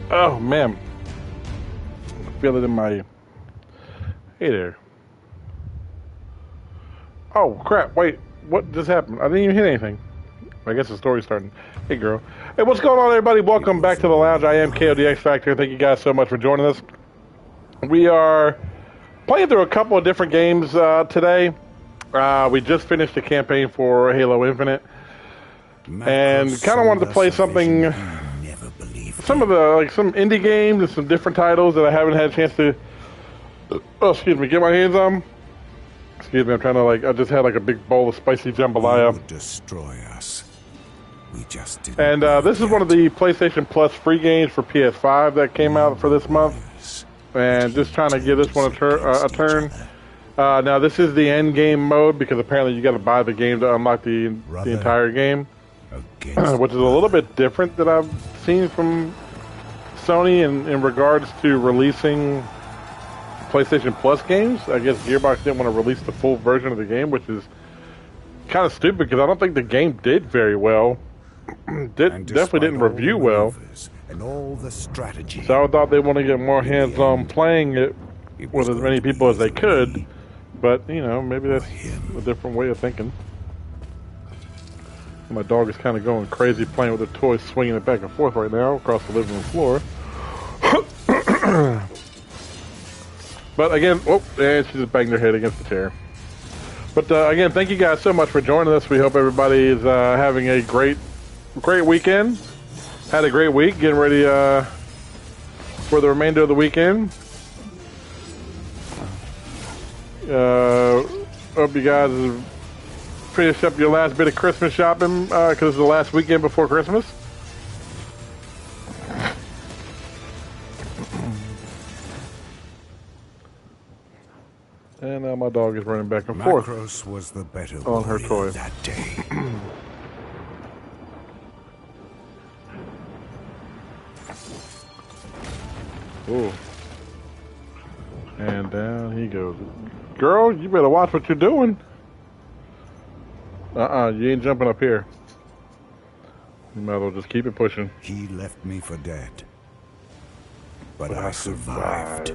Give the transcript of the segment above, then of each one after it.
Oh man, I feel it in my. Hey there. Oh crap! Wait, what just happened? I didn't even hit anything. I guess the story's starting. Hey girl. Hey, what's going on, everybody? Welcome back to the lounge. I am KOD X Factor. Thank you guys so much for joining us. We are playing through a couple of different games today. We just finished the campaign for Halo Infinite, and kind of wanted to play something. Some of the some indie games and some different titles that I haven't had a chance to. Oh, excuse me, get my hands on. Excuse me, I'm trying to I just had a big bowl of spicy jambalaya. Destroy us. We just didn't. And this is one of the PlayStation Plus free games for PS5 that came out for this month. And just trying to give this one a turn. Now this is the end game mode because apparently you got to buy the game to unlock the entire game, which is a little bit different that I've seen from Sony in regards to releasing PlayStation Plus games. I guess Gearbox didn't want to release the full version of the game, which is kind of stupid because I don't think the game did very well. Definitely didn't review well. And all the strategy. So I thought they want to get more hands-on playing it with as many people as they could. But, you know, maybe that's a different way of thinking. My dog is kind of going crazy playing with the toy, swinging it back and forth right now across the living room floor. But again, and she just banged her head against the chair. But again, thank you guys so much for joining us. We hope everybody is having a great weekend. Had a great week, getting ready for the remainder of the weekend. Hope you guys have finished up your last bit of Christmas shopping because it's the last weekend before Christmas. And now my dog is running back and forth. Macros was the better on her toy that day. Ooh. And down he goes. Girl, you better watch what you're doing. You ain't jumping up here. You might as well just keep it pushing. He left me for dead. But I survived.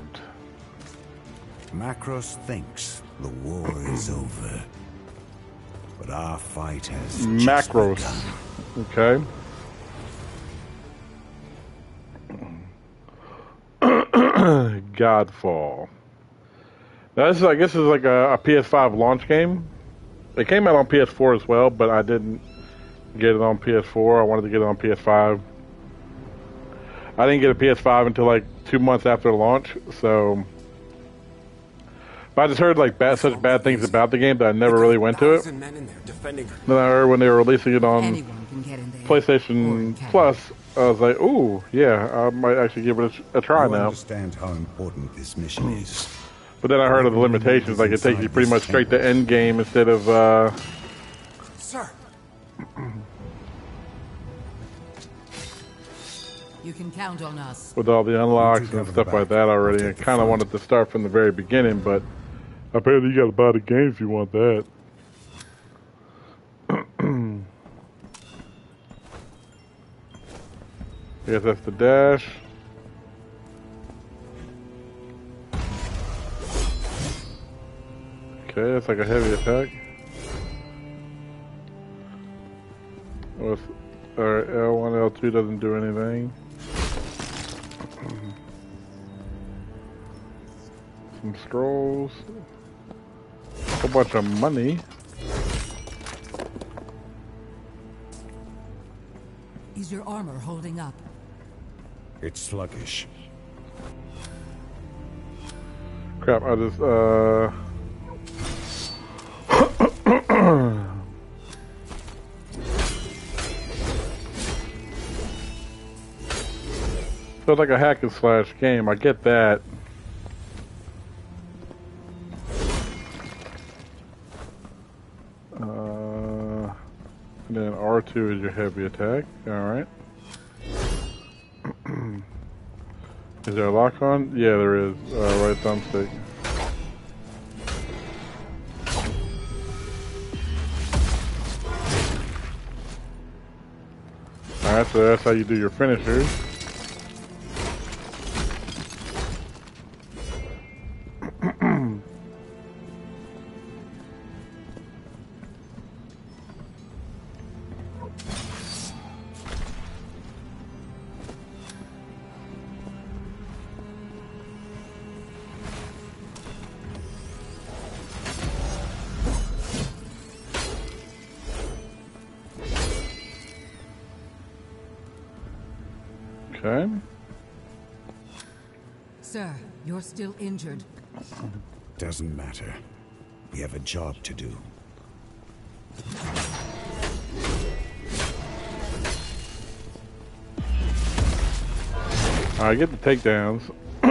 Macros thinks the war is over. But our fight has Macros. Just okay. Godfall. Now this is, I guess, this is like a PS5 launch game. It came out on PS4 as well, but I didn't get it on PS4. I wanted to get it on PS5. I didn't get a PS5 until like 2 months after the launch, so. But I just heard such bad things about the game that I never really went to it. Then I heard when they were releasing it on PlayStation Plus, I was like, ooh, yeah, I might actually give it a try now. I understand how important this mission is. But then I heard of the limitations, like it takes you pretty much straight to end game instead of Sir. You can count on us. With all the unlocks and stuff like that already. I kind of wanted to start from the very beginning, but apparently you got to buy the game if you want that. I guess that's the dash. Okay, that's like a heavy attack. Alright, L1, L2 doesn't do anything. Some scrolls. A whole bunch of money. Is your armor holding up? It's sluggish. Crap, I just, So it's like a hack and slash game, I get that. And then R2 is your heavy attack, alright. Is there a lock on? Yeah, there is. Right thumbstick. Alright, so that's how you do your finishers. Okay. Sir, you're still injured. Doesn't matter. We have a job to do. Alright, get the takedowns.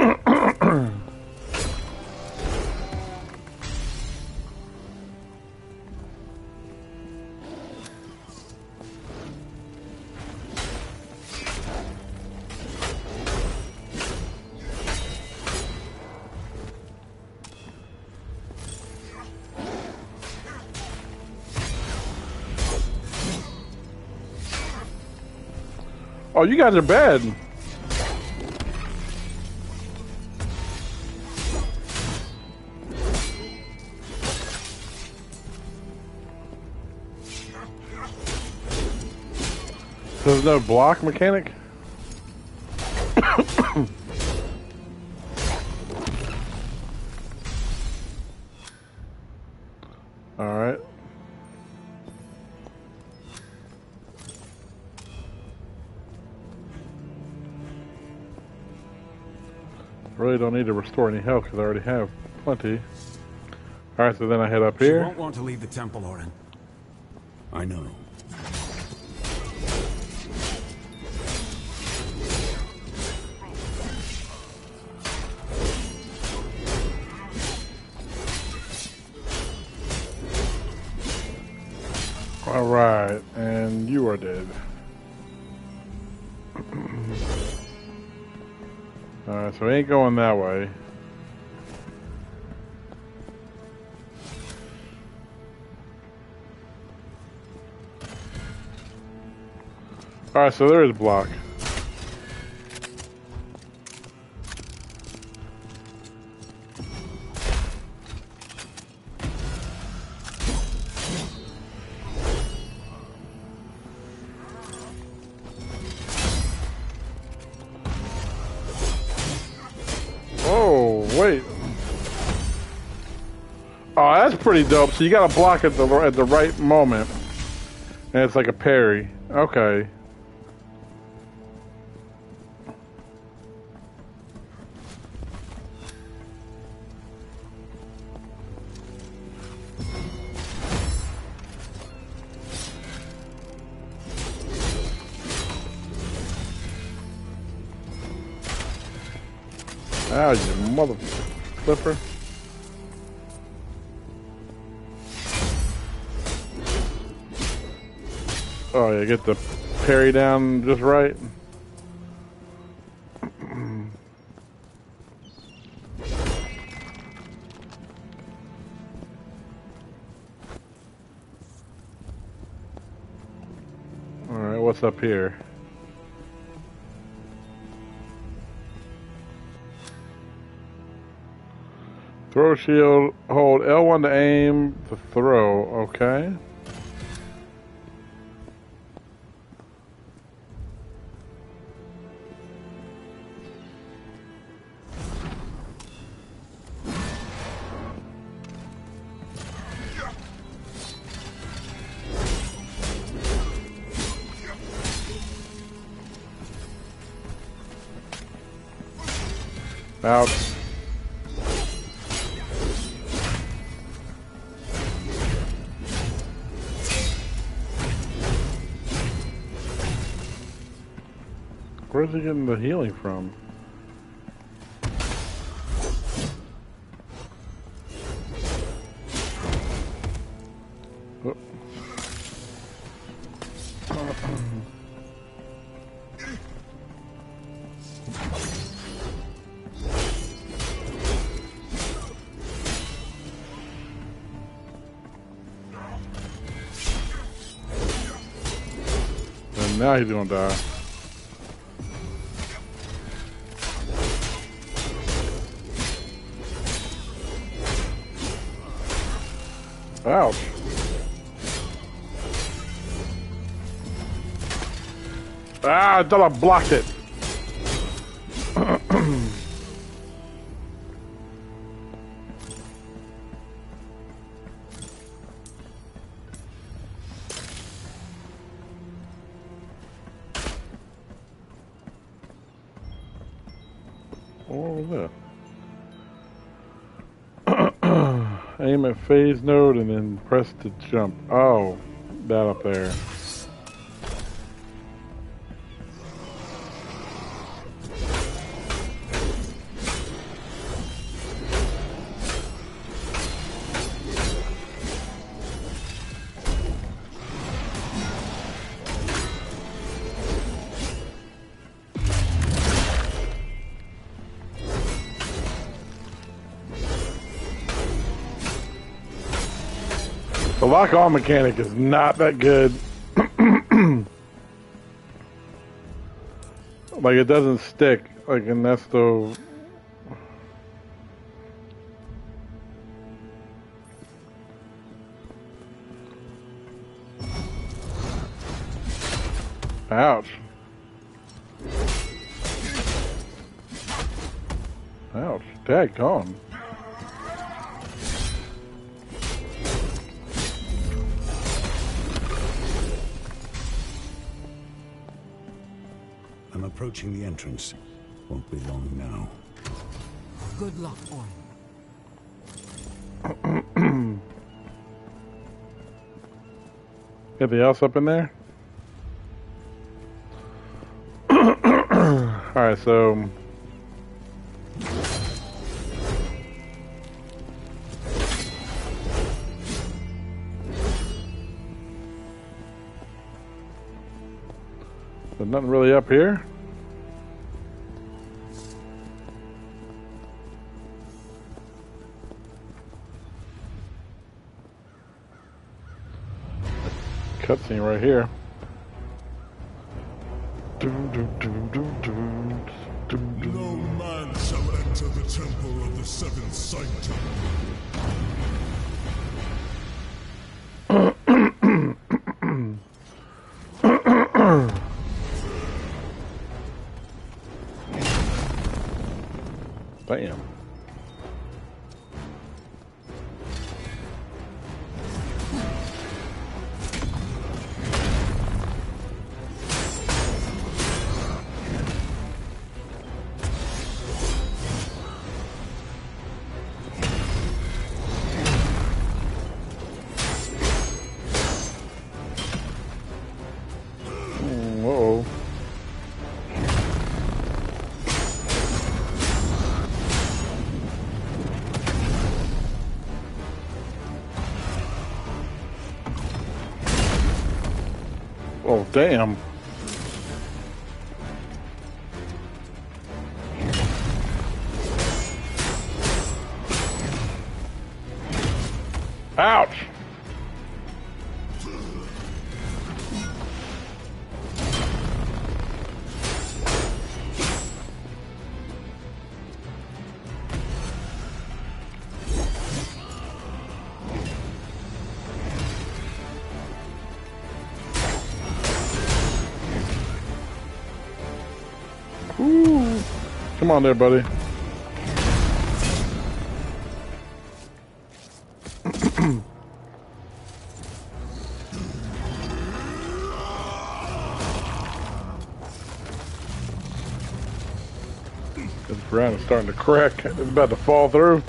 Oh, you guys are bad. So there's no block mechanic? Alright. Really don't need to restore any health because I already have plenty. Alright, so then I head up You here. won't want to leave the temple, Orin. I know. Alright, and you are dead. Alright, so we ain't going that way. Alright, so there is a block. Oh, wait. Oh, that's pretty dope. So you gotta block at the right moment. And it's like a parry. Okay. Ah, you mother flipper. Oh yeah, get the parry down just right. Alright, what's up here? Throw shield, hold L1 to aim, to throw, okay. Out. Where's he getting the healing from? Oh. And now he's gonna die. Ouch. Ah, I thought I blocked it. What was that? Aim at phase node and then press to jump. Oh, that up there. The lock-on mechanic is not that good. Like, it doesn't stick. Like, and that's the... Ouch. Ouch. Daggone. I'm approaching the entrance. Won't be long now. Good luck, Orin. Anything else up in there? Alright, so... There's nothing really up here. Cutscene right here. No man shall enter the temple of the seventh sanctum. Damn. Uh-oh. Oh, damn. Ouch! Ooh. Come on there, buddy. This ground is starting to crack. It's about to fall through.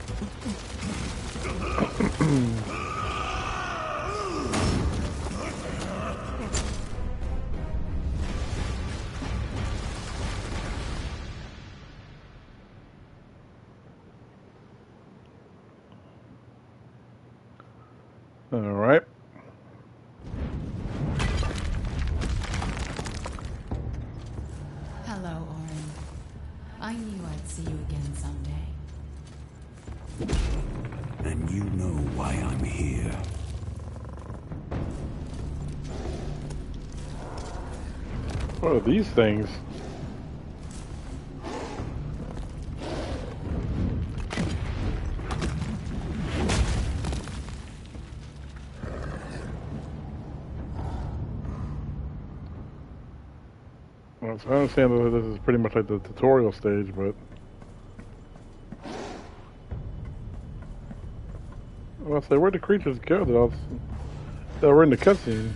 All right. Hello, Orin. I knew I'd see you again someday. And you know why I'm here. What are these things? Well, so I understand that this is pretty much like the tutorial stage, but... Well, I say, where'd the creatures go that were in the cutscene?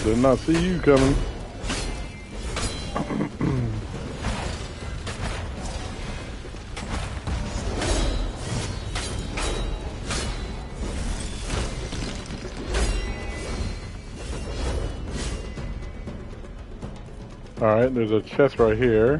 Did not see you coming. Alright, there's a chest right here.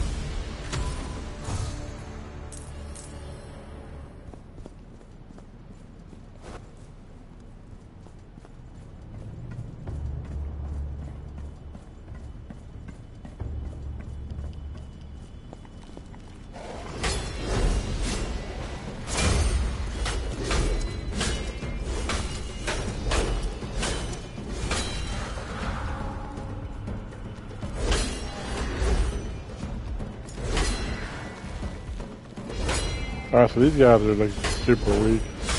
Alright, so these guys are like super weak.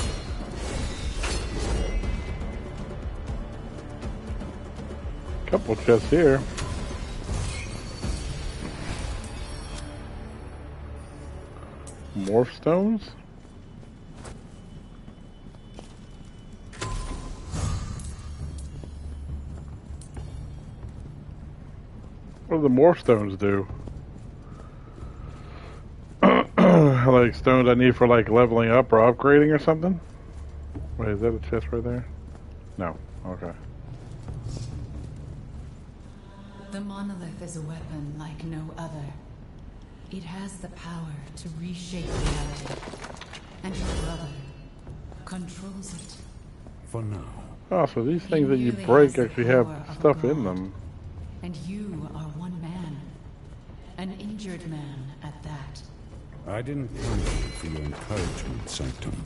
Couple chests here. Morph stones? What do the morph stones do? Like stones I need for like leveling up or upgrading or something? Wait, is that a chest right there? No. Okay. The monolith is a weapon like no other. It has the power to reshape reality. And your brother controls it. For now. Oh, so these things that you really break has the actually have power of stuff a in god. them. And you are one man. An injured man at that. I didn't come here for your encouragement, Sanctum.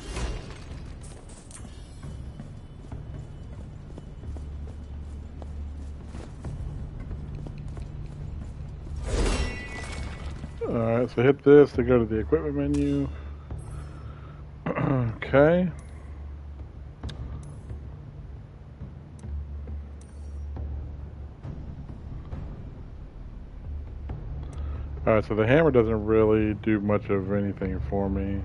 Alright, so hit this to go to the equipment menu. Okay. Alright, so the hammer doesn't really do much of anything for me.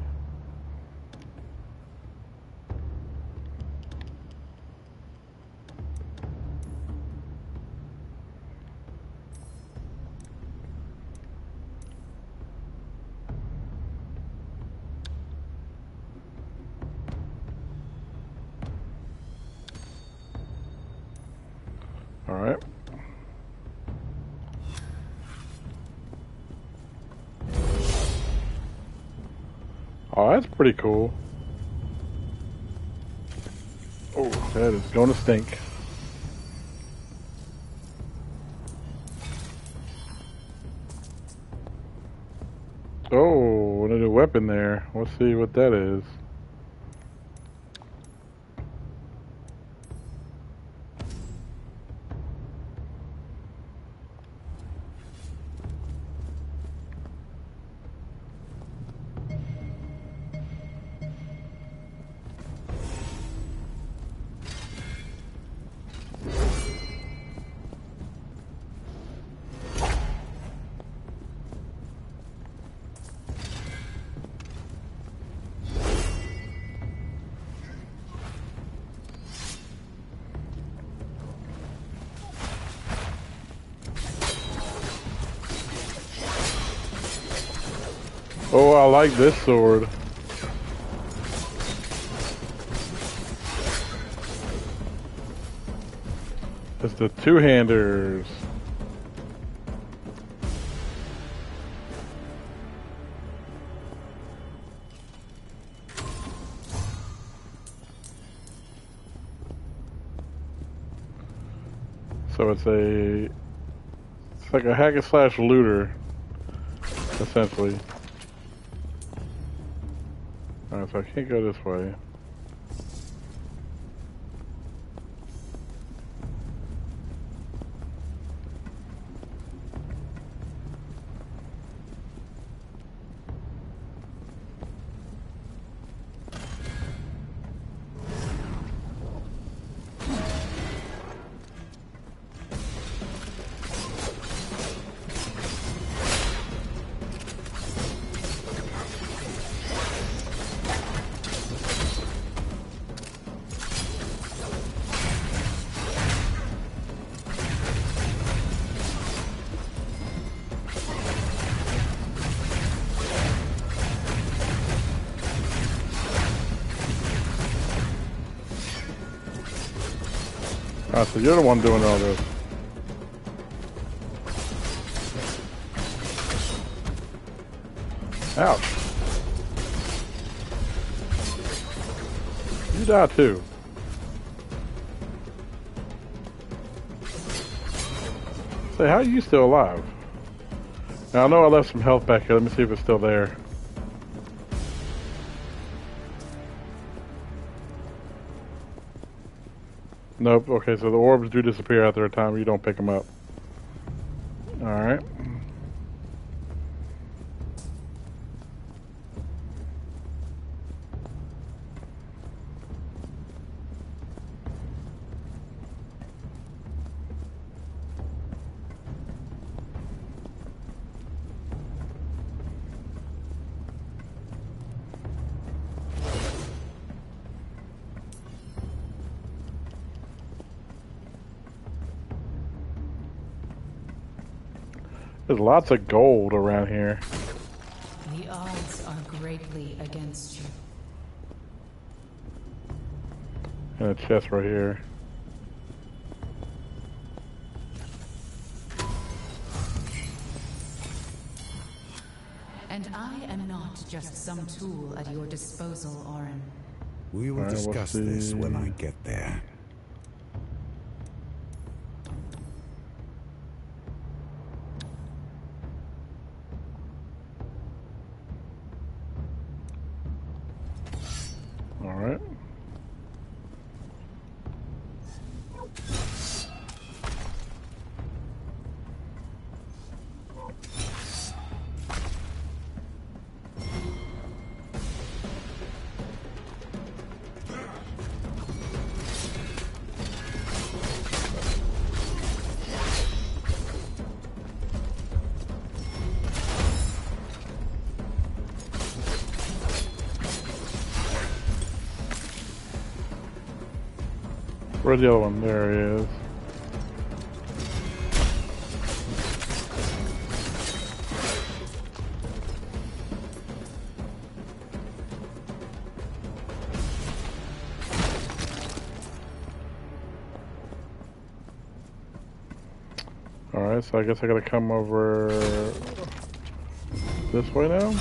Alright. Oh, that's pretty cool. Oh, that is gonna stink. Oh, and a new weapon there. Let's see what that is. Oh, I like this sword. It's the two-handers. So it's like a hack and slash looter, essentially. Alright, so I can't go this way. I said, you're the one doing all this. Ouch. You die too. Say, how are you still alive? Now, I know I left some health back here. Let me see if it's still there. Nope. Okay, so the orbs do disappear after a time. You don't pick them up. Alright. There's lots of gold around here. The odds are greatly against you. And a chest right here. And I am not just some tool at your disposal, Orin. We will Alright, we'll discuss this when I see. get there. Alright. Where's the other one? There he is. Alright, so I guess I gotta come over this way now?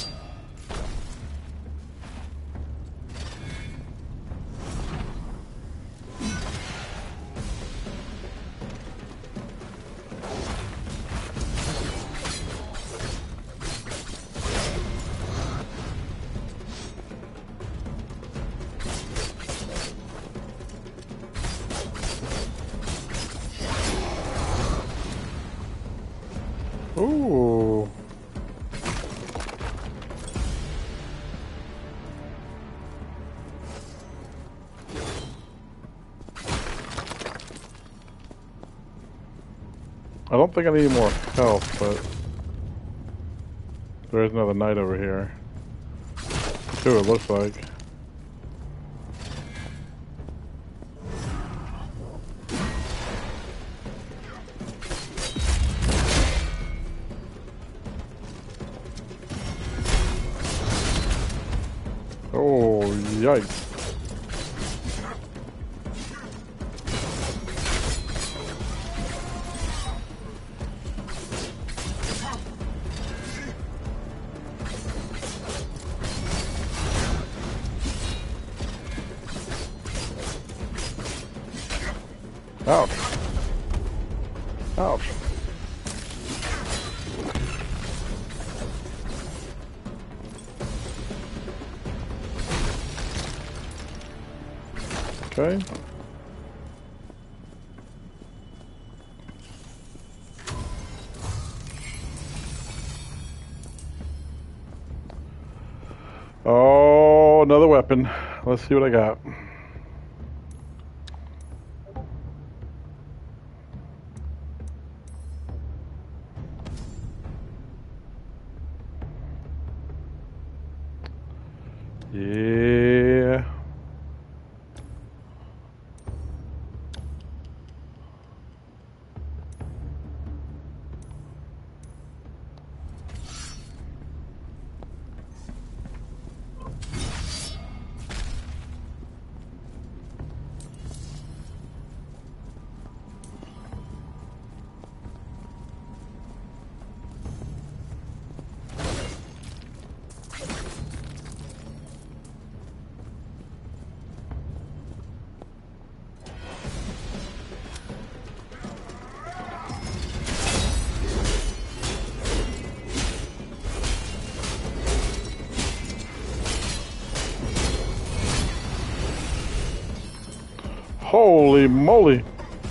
Ooh. I don't think I need more health, but there is another knight over here. That's who it looks like. Oh, yikes. Ouch. Ouch. Okay. Oh, another weapon. Let's see what I got. Yeah. Holy moly.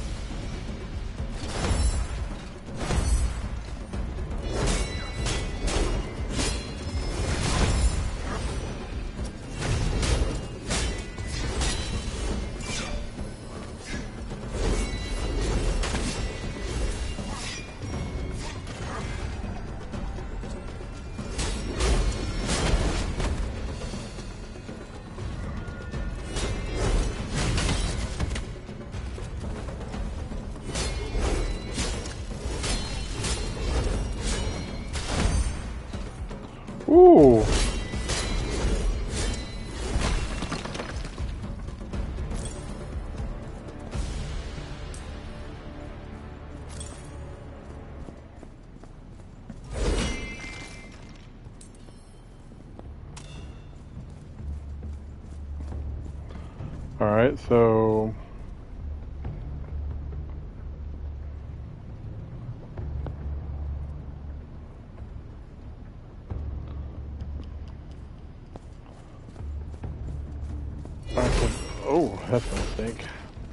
Ooh. All right, so oh, that's a mistake.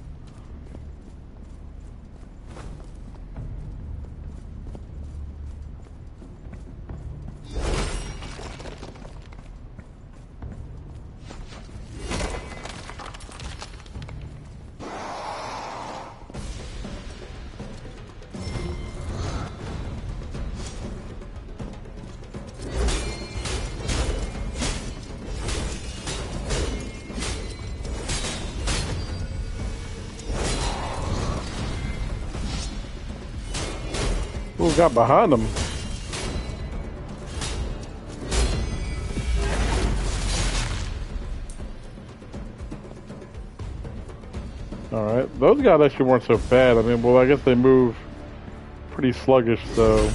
Who got behind him? Alright, those guys actually weren't so bad. I mean, well, I guess they move pretty sluggish, so...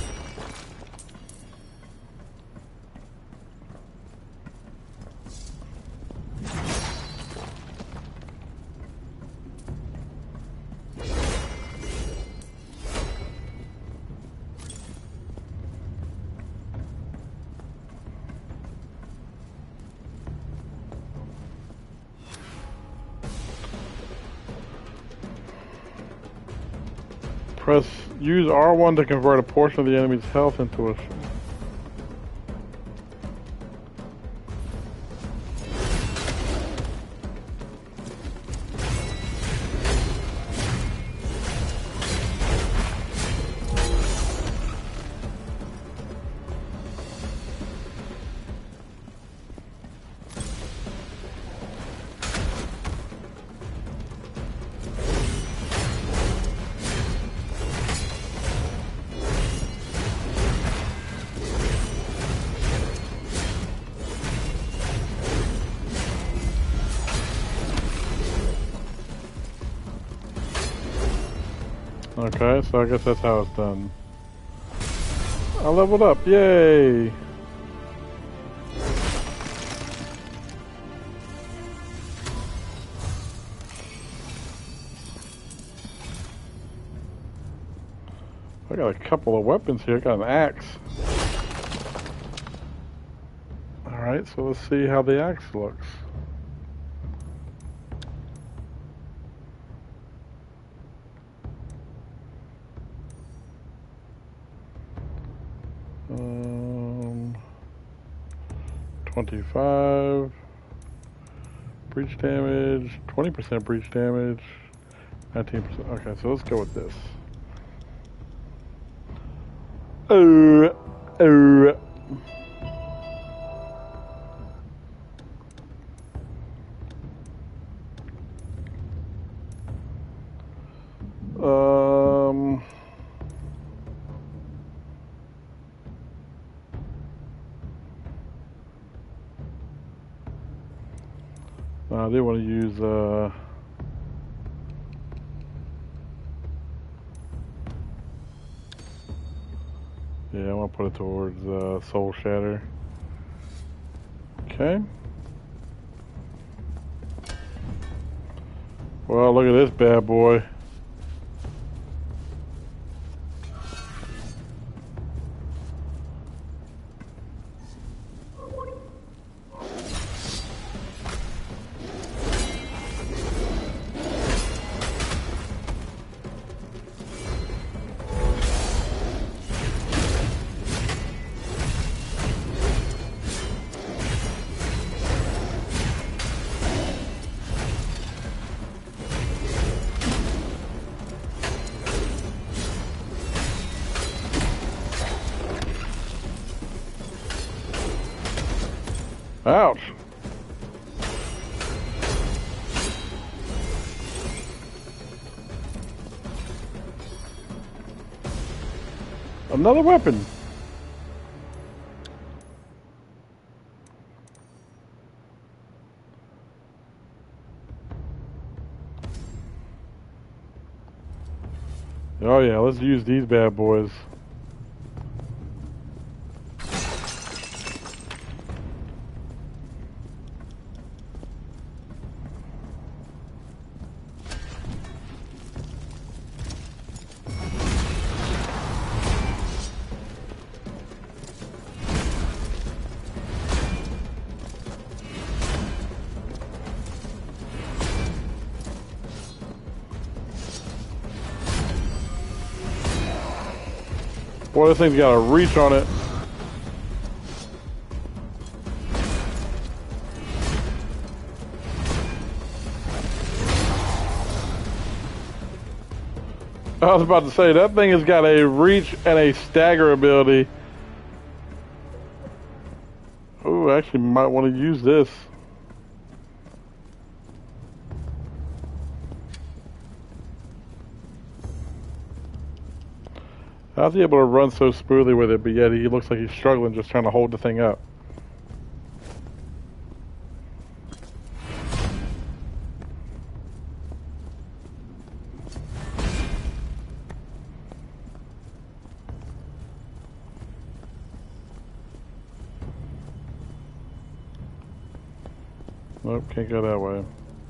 Use R1 to convert a portion of the enemy's health into a... Okay, so I guess that's how it's done. I leveled up, yay! I got a couple of weapons here. I got an axe. Alright, so let's see how the axe looks. Um, 25 breach damage, 20% breach damage, 19%. Okay, so let's go with this. I did want to use, yeah, I want to put it towards, Soul Shatter. Okay. Well, look at this bad boy. Ouch. Another weapon. Oh yeah, let's use these bad boys. Boy, this thing's got a reach on it. I was about to say, that thing has got a reach and a stagger ability. Oh, actually might want to use this. How's he able to run so smoothly with it, but yet he looks like he's struggling just trying to hold the thing up? Nope, can't go that way.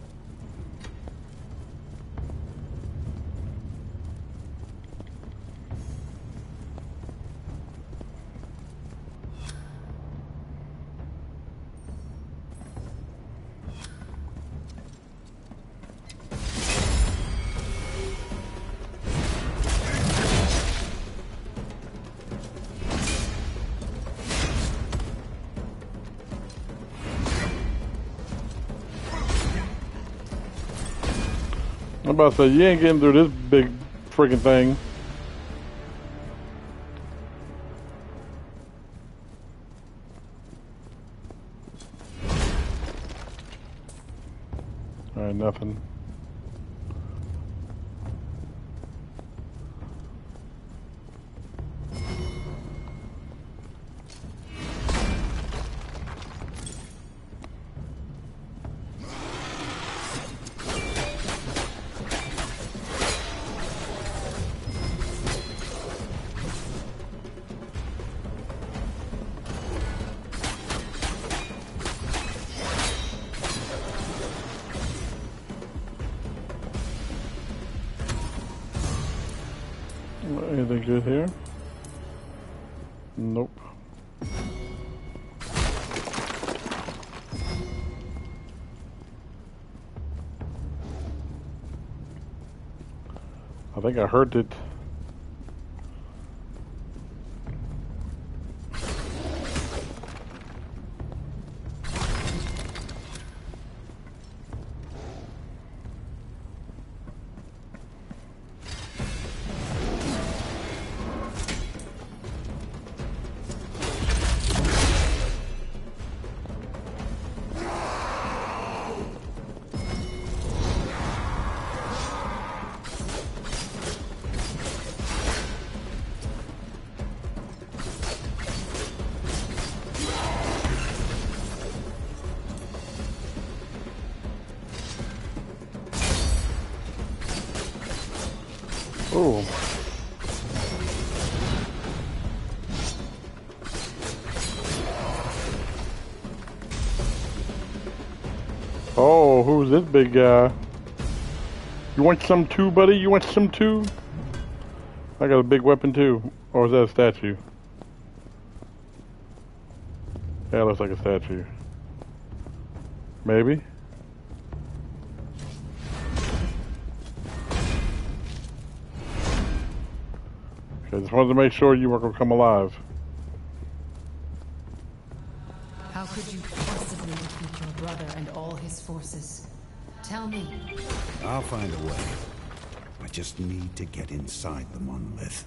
I'm about to say, you ain't getting through this big freaking thing. Alright, nothing. Anything good here? Nope. I think I heard it. Oh. Oh, who's this big guy? You want some too, buddy? You want some too? I got a big weapon too. Or is that a statue? Yeah, it looks like a statue. Maybe? I just wanted to make sure you weren't going to come alive. How could you possibly defeat your brother and all his forces? Tell me. I'll find a way. I just need to get inside the monolith.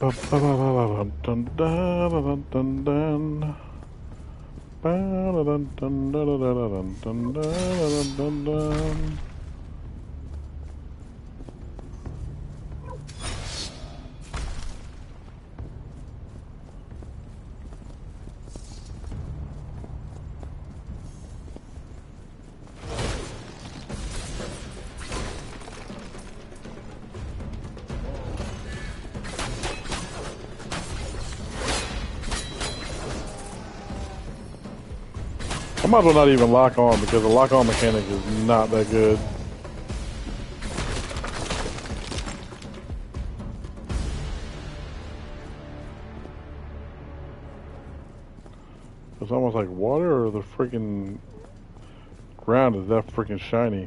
I might as well not even lock on because the lock on mechanic is not that good. It's almost like water, or the freaking ground is that freaking shiny.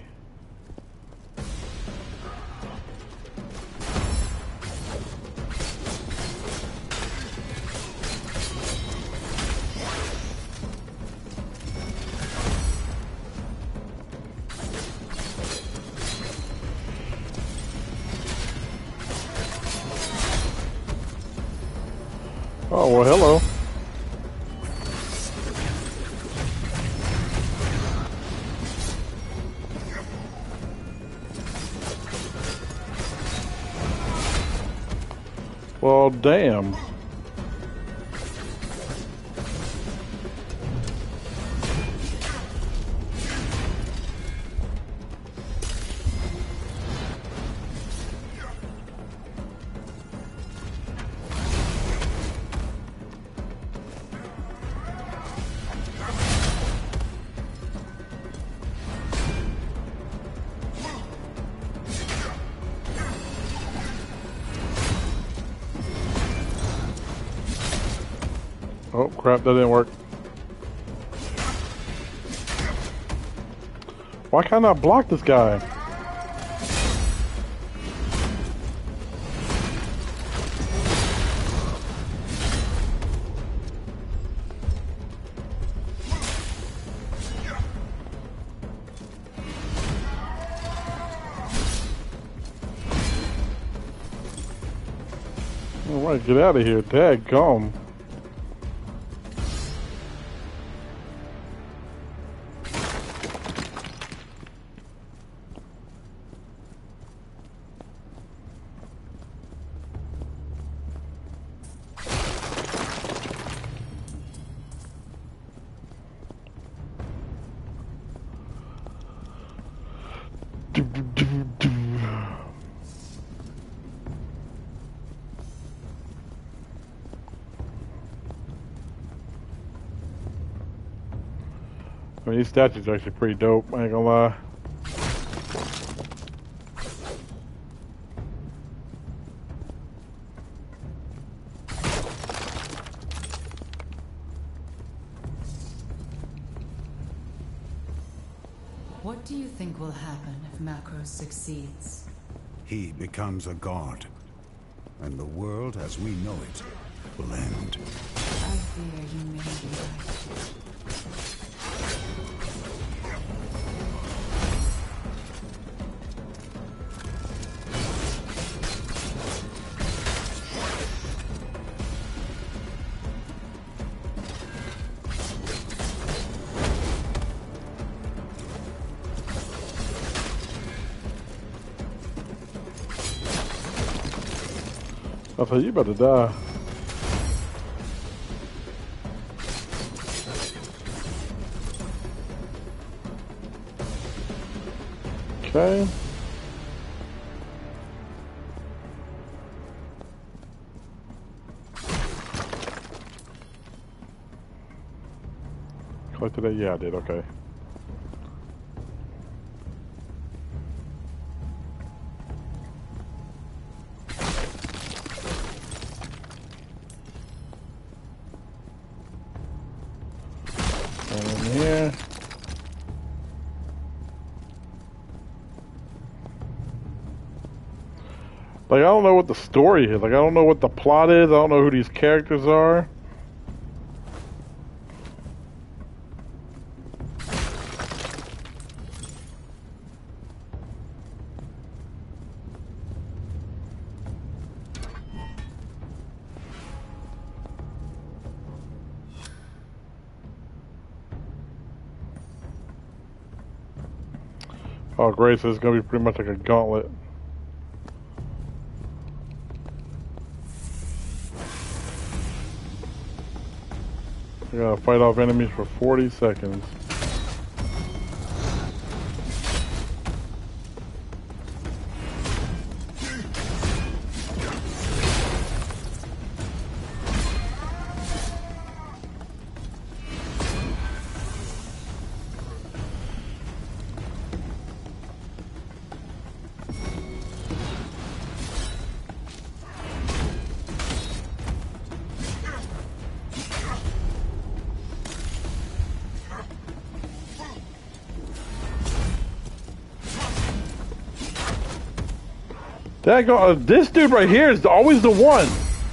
Oh, well, hello. Well, damn. Oh, crap, that didn't work. Why can't I block this guy? Alright, get out of here, dadgum. I mean, these statues are actually pretty dope, I ain't gonna lie. What do you think will happen if Macros succeeds? He becomes a god, and the world as we know it will end. I fear you may be right. I thought you about to die. Okay. Collected that? Yeah, I did. Okay. And in here. Like, I don't know what the story is. Like, I don't know what the plot is. I don't know who these characters are. Oh, great, so it's gonna be pretty much like a gauntlet. I gotta fight off enemies for 40 seconds. This dude right here is always the one.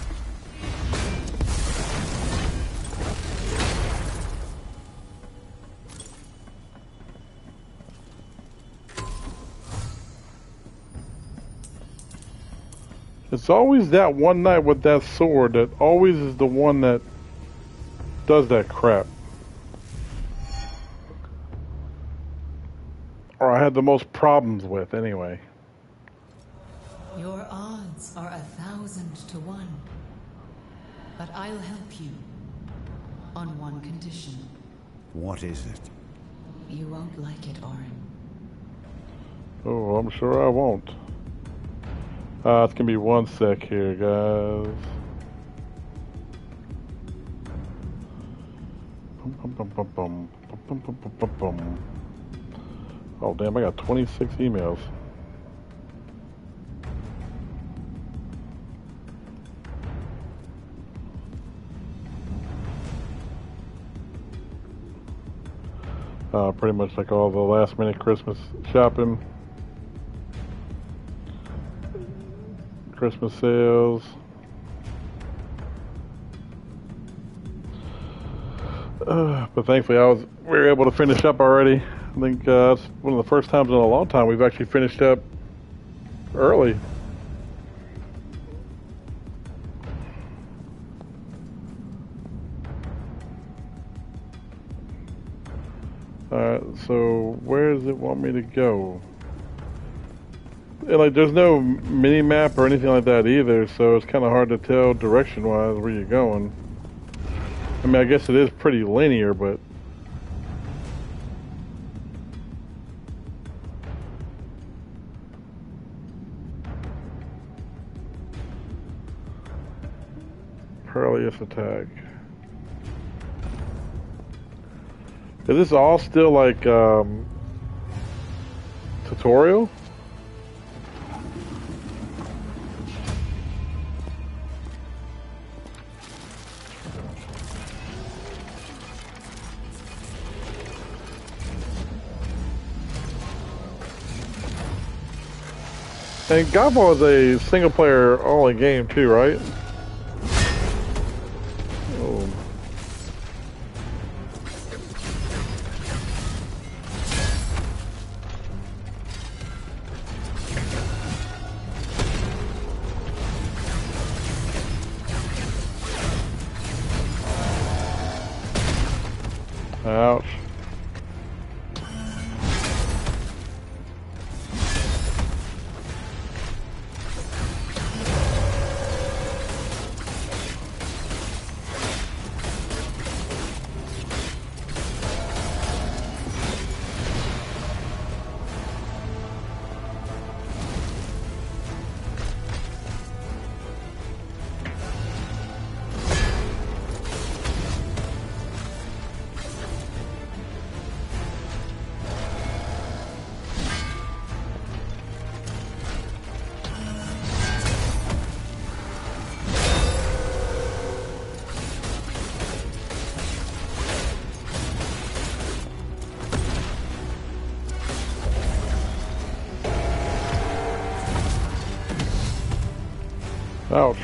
It's always that one knight with that sword that always is the one that does that crap. Or I had the most problems with, anyway. Your odds are 1,000 to 1. But I'll help you. On one condition. What is it? You won't like it, Orin. Oh, I'm sure I won't. It's gonna be 1 sec here, guys. Oh, damn, I got 26 emails. Pretty much like all the last minute Christmas shopping. Christmas sales. But thankfully we were able to finish up already. I think it's one of the first times in a long time we've actually finished up early. So where does it want me to go? And like, there's no mini map or anything like that either, so it's kind of hard to tell direction-wise where you're going. I mean, I guess it is pretty linear, but Perilous attack. Is this all still like tutorial? And Godfall is a single player only game too, right? Oh. Ouch. Ouch.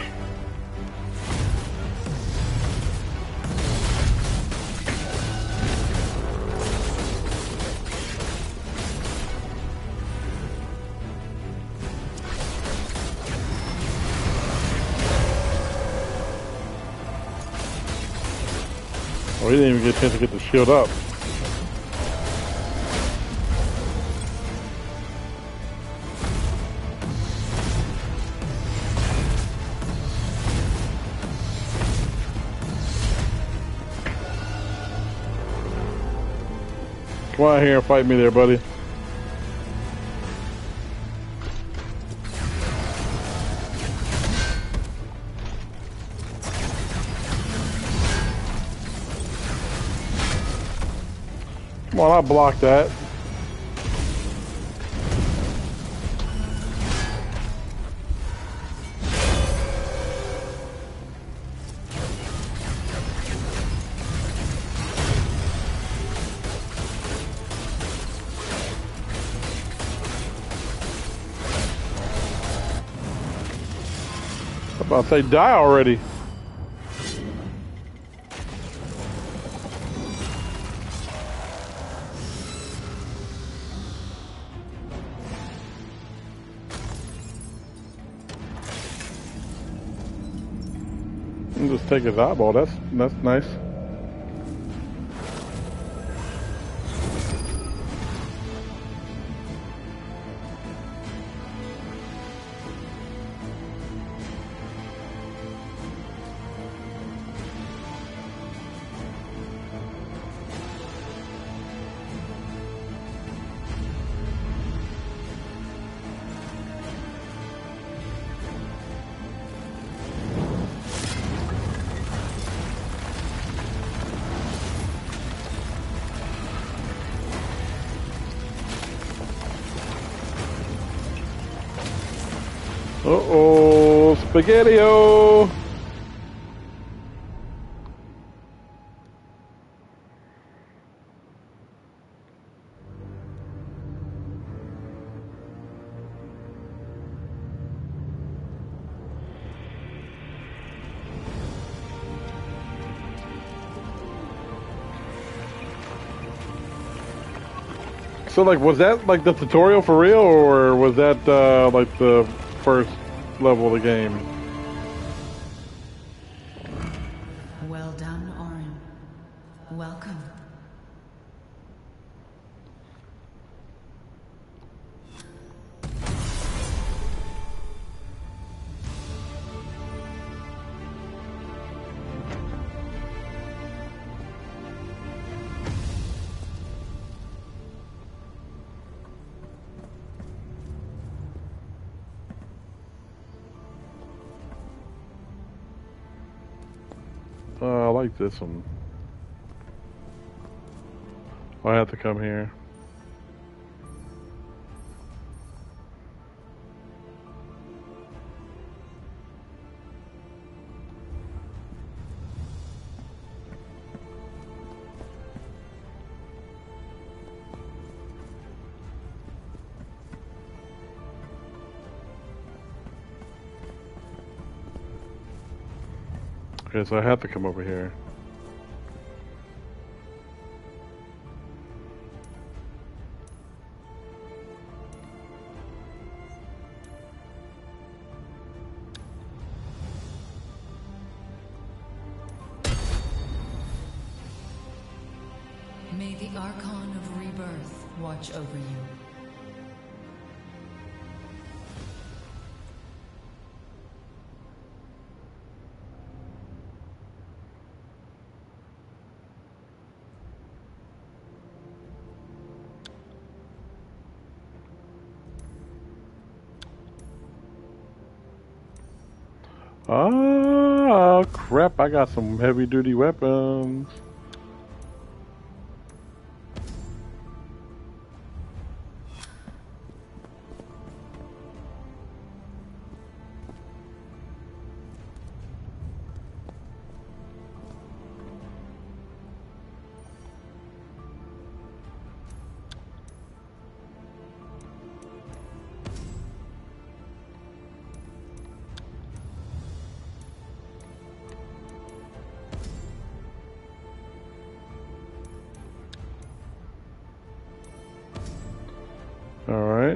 Oh, he didn't even get a chance to get the shield up. Come on here and fight me there, buddy. Come on, I'll block that. I'm about to say die already. Just take his eyeball. That's nice. Uh-oh, Spaghetti-O! So, like, was that, like, the tutorial for real, or was that, like, the first level of the game? Well done, Orin. Welcome. I like this one. I have to come here. Okay, so I have to come over here. May the Archon of Rebirth watch over you. Oh, crap, I got some heavy-duty weapons. All right.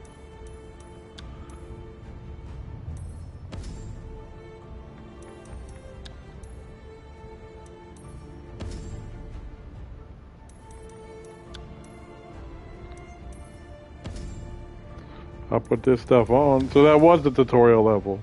I'll put this stuff on. So that was the tutorial level.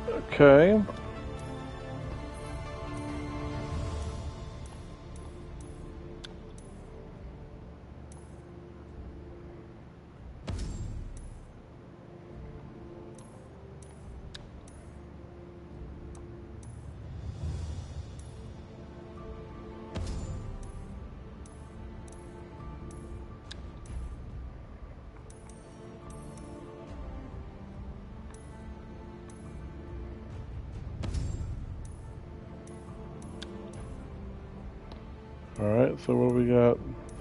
Okay. Alright, so what do we got?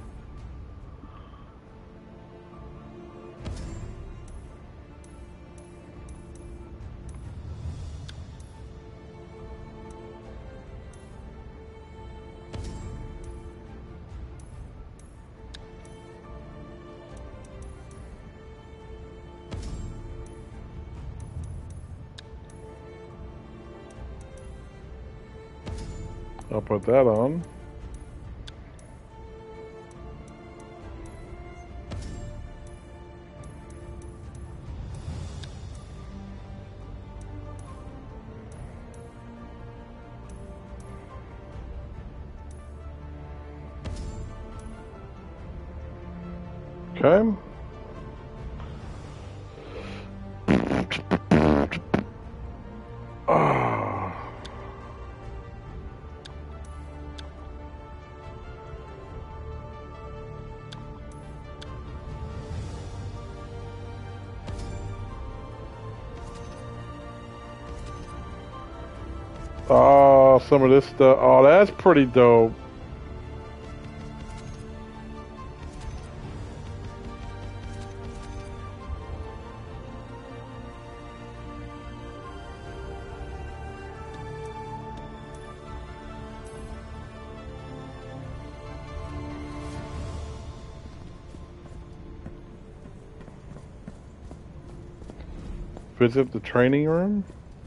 I'll put that on. Okay. Oh, some of this stuff. Oh, that's pretty dope. Visit the training room?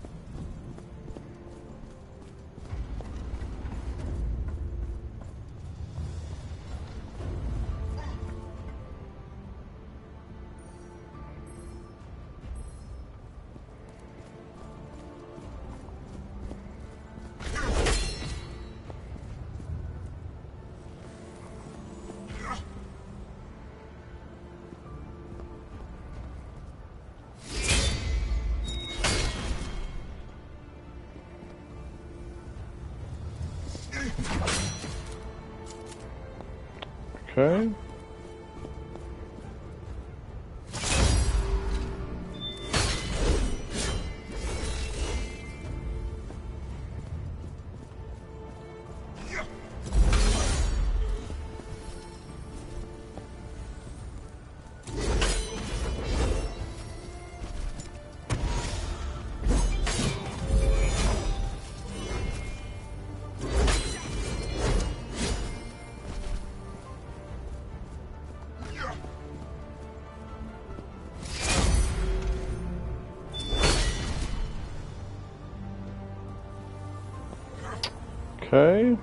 Okay. Okay.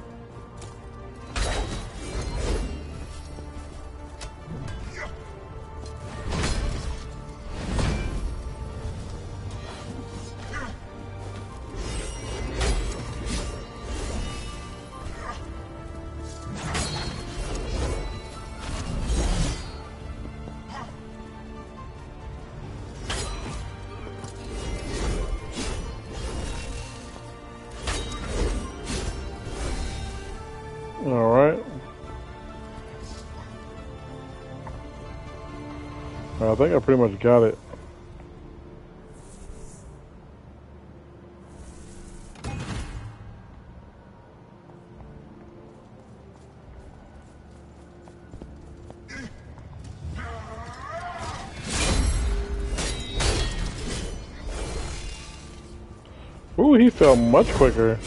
All right. I think I pretty much got it. Ooh, he fell much quicker.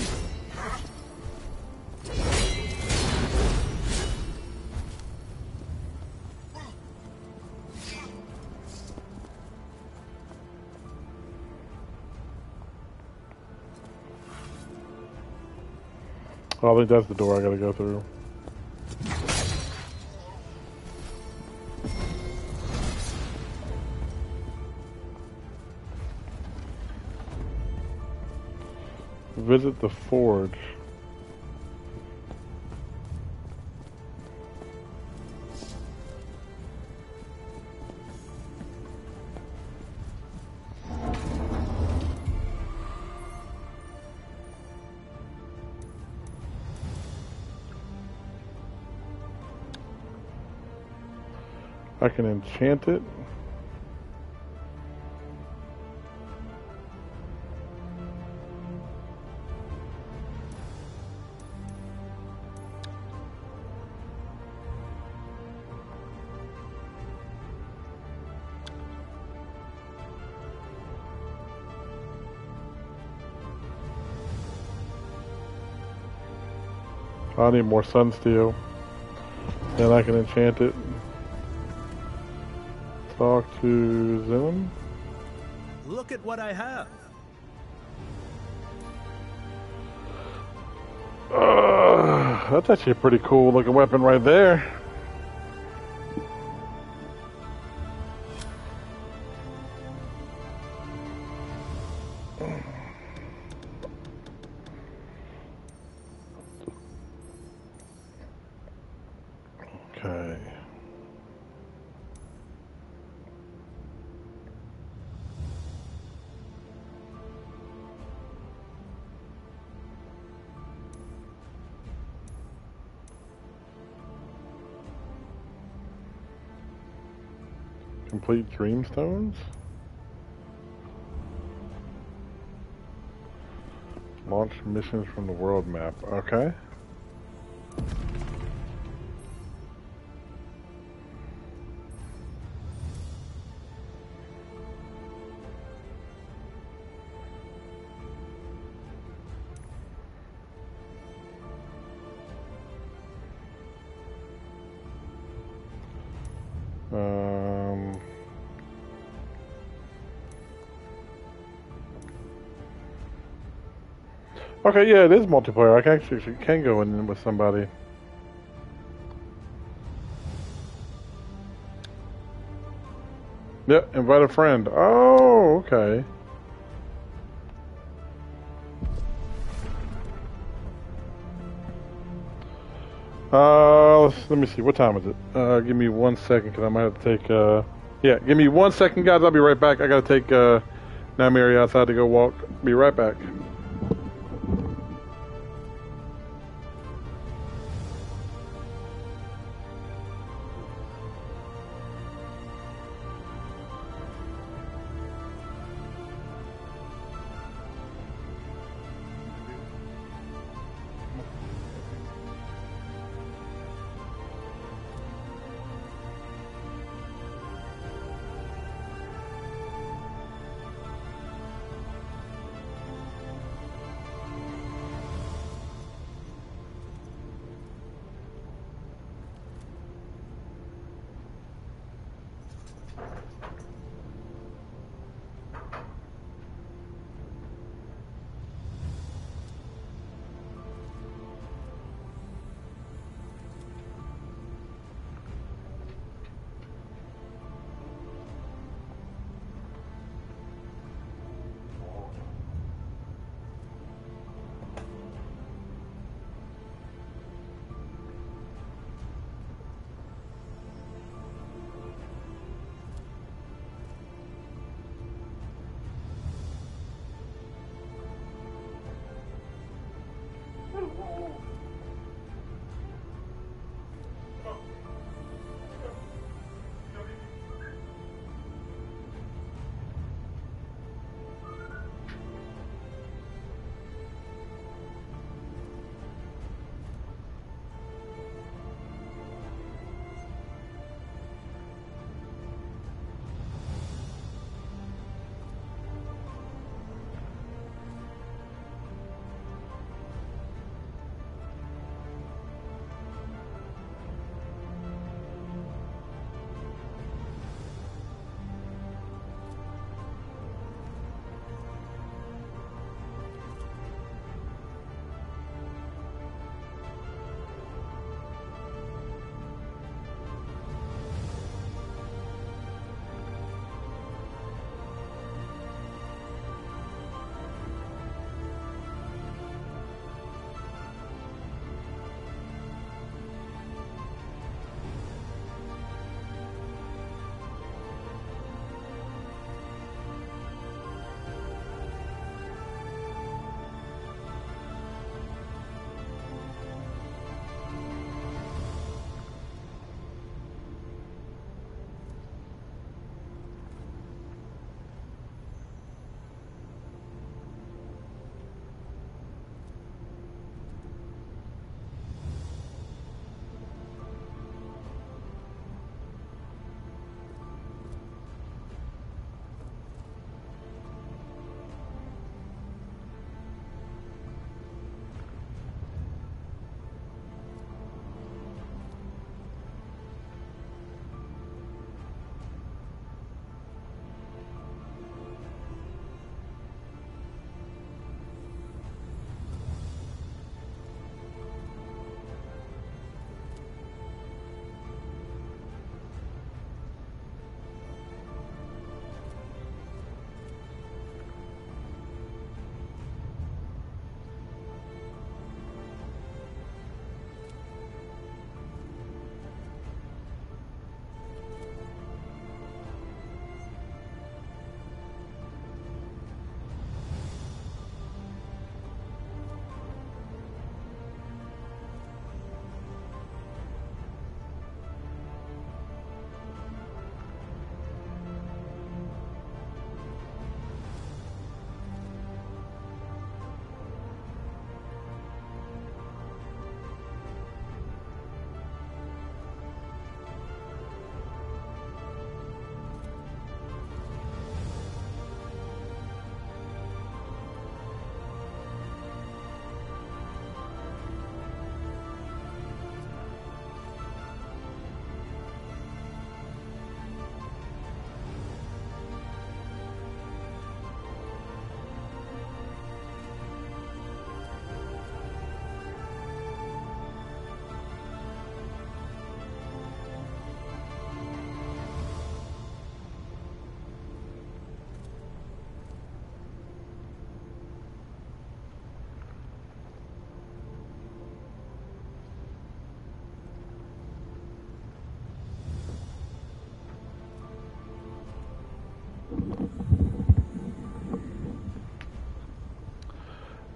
Oh, I think that's the door I gotta go through. Visit the forge. I can enchant it. I need more sunsteel. Then I can enchant it. Talk to Zillim. Look at what I have. That's actually a pretty cool looking weapon right there. Okay. Complete Dreamstones? Launch missions from the world map. Okay. Okay, yeah, it is multiplayer. I actually can go in with somebody. Yep, invite a friend. Oh, okay. Let me see. What time is it? Give me 1 second, because I might have to take, yeah, give me 1 second, guys. I'll be right back. I gotta take, Namiri outside to go walk. Be right back.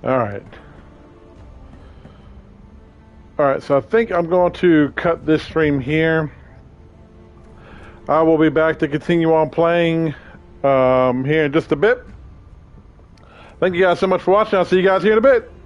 Alright. Alright, so I think I'm going to cut this stream here. I will be back to continue on playing here in just a bit. Thank you guys so much for watching. I'll see you guys here in a bit.